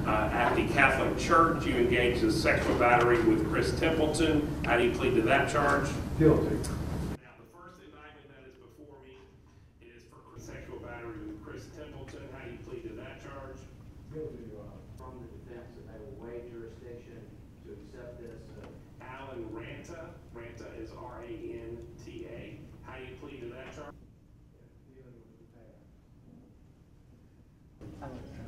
At the Catholic Church, you engaged in sexual battery with Chris Templeton. How do you plead to that charge? Guilty. Now, the first indictment that is before me is for sexual battery with Chris Templeton. How do you plead to that charge? Guilty, Your Honor. From the defense that they will waive jurisdiction to accept this. Alan Ranta. Ranta is R-A-N-T-A. How do you plead to that charge? Dealing with the past.